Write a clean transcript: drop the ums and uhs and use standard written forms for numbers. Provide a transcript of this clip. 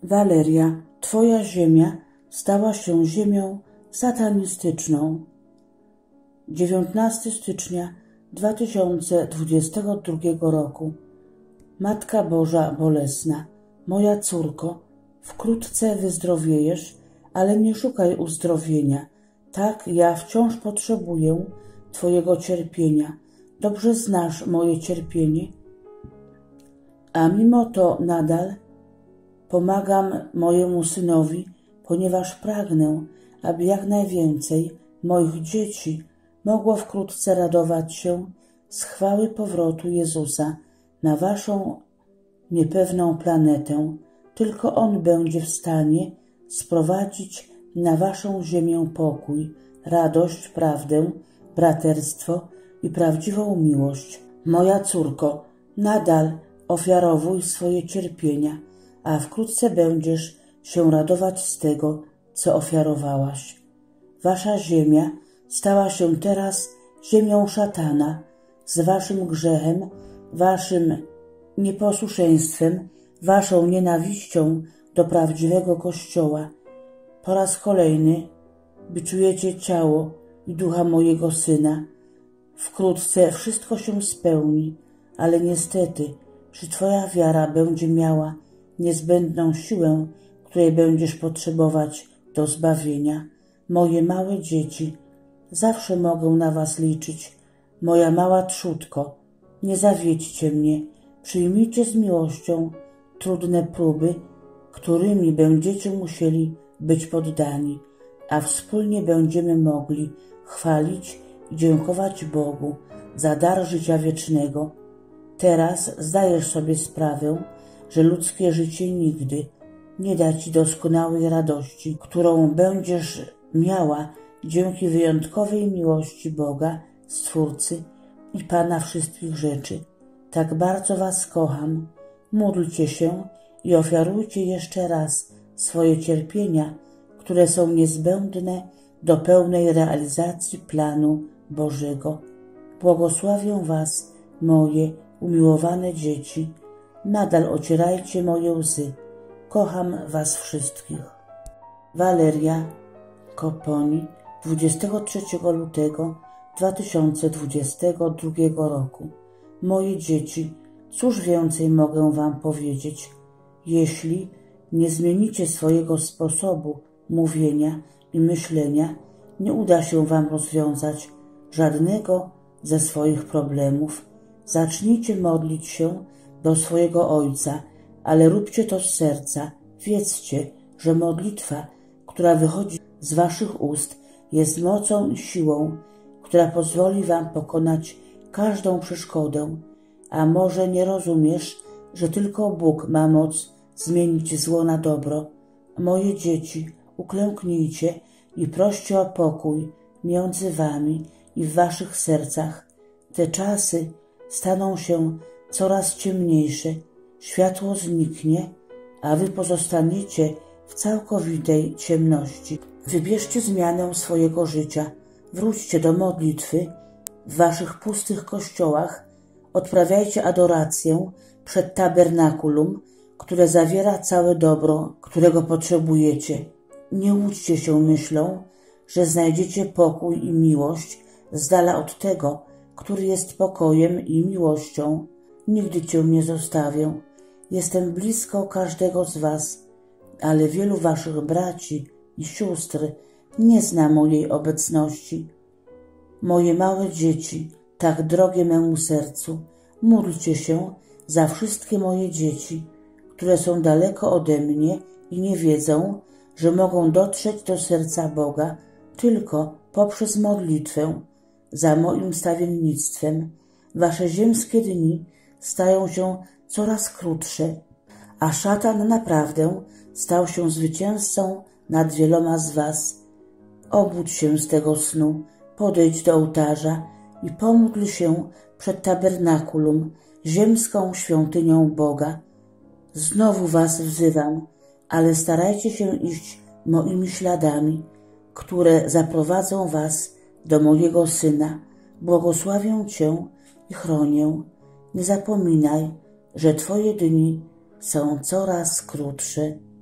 Waleria, Twoja ziemia stała się ziemią satanistyczną. 19 stycznia 2022 roku. Matka Boża Bolesna, moja córko, wkrótce wyzdrowiejesz, ale nie szukaj uzdrowienia. Tak, ja wciąż potrzebuję Twojego cierpienia. Dobrze znasz moje cierpienie, a mimo to nadal pomagam mojemu synowi, ponieważ pragnę, aby jak najwięcej moich dzieci mogło wkrótce radować się z chwały powrotu Jezusa na waszą niepewną planetę. Tylko On będzie w stanie sprowadzić na waszą ziemię pokój, radość, prawdę, braterstwo i prawdziwą miłość. Moja córko, nadal ofiarowuj swoje cierpienia, a wkrótce będziesz się radować z tego, co ofiarowałaś. Wasza ziemia stała się teraz ziemią szatana z waszym grzechem, waszym nieposłuszeństwem, waszą nienawiścią do prawdziwego Kościoła. Po raz kolejny biczujecie ciało i ducha mojego Syna. Wkrótce wszystko się spełni, ale niestety, czy Twoja wiara będzie miała niezbędną siłę, której będziesz potrzebować do zbawienia. Moje małe dzieci, zawsze mogę na was liczyć. Moja mała trzódko, nie zawiedźcie mnie. Przyjmijcie z miłością trudne próby, którymi będziecie musieli być poddani, a wspólnie będziemy mogli chwalić i dziękować Bogu za dar życia wiecznego. Teraz zdajesz sobie sprawę, że ludzkie życie nigdy nie da ci doskonałej radości, którą będziesz miała dzięki wyjątkowej miłości Boga, Stwórcy i Pana wszystkich rzeczy. Tak bardzo was kocham. Módlcie się i ofiarujcie jeszcze raz swoje cierpienia, które są niezbędne do pełnej realizacji planu Bożego. Błogosławię was, moje umiłowane dzieci. Nadal ocierajcie moje łzy. Kocham was wszystkich. Waleria Koponi, 23 lutego 2022 roku. Moje dzieci, cóż więcej mogę wam powiedzieć? Jeśli nie zmienicie swojego sposobu mówienia i myślenia, nie uda się wam rozwiązać żadnego ze swoich problemów. Zacznijcie modlić się do swojego Ojca, ale róbcie to z serca. Wiedzcie, że modlitwa, która wychodzi z waszych ust, jest mocą i siłą, która pozwoli wam pokonać każdą przeszkodę. A może nie rozumiesz, że tylko Bóg ma moc zmienić zło na dobro? Moje dzieci, uklęknijcie i proście o pokój między wami i w waszych sercach. Te czasy staną się coraz ciemniejsze, światło zniknie, a wy pozostaniecie w całkowitej ciemności. Wybierzcie zmianę swojego życia, wróćcie do modlitwy w waszych pustych kościołach, odprawiajcie adorację przed tabernakulum, które zawiera całe dobro, którego potrzebujecie. Nie łudźcie się myślą, że znajdziecie pokój i miłość z dala od tego, który jest pokojem i miłością. Nigdy cię nie zostawię. Jestem blisko każdego z was, ale wielu waszych braci i sióstr nie zna mojej obecności. Moje małe dzieci, tak drogie memu sercu, módlcie się za wszystkie moje dzieci, które są daleko ode mnie i nie wiedzą, że mogą dotrzeć do serca Boga tylko poprzez modlitwę za moim stawiennictwem. Wasze ziemskie dni stają się coraz krótsze, a szatan naprawdę stał się zwycięzcą nad wieloma z was. Obudź się z tego snu, podejdź do ołtarza i pomódl się przed tabernakulum, ziemską świątynią Boga. Znowu was wzywam, ale starajcie się iść moimi śladami, które zaprowadzą was do mojego Syna. Błogosławię cię i chronię. Nie zapominaj, że twoje dni są coraz krótsze.